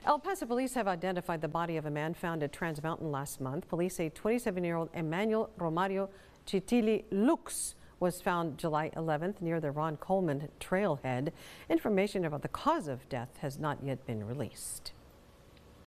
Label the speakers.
Speaker 1: El Paso Police have identified the body of a man found at Transmountain last month. Police say 27-year-old Emmanuel Romario Chitili Lux was found July 11th near the Ron Coleman trailhead. Information about the cause of death has not yet been released.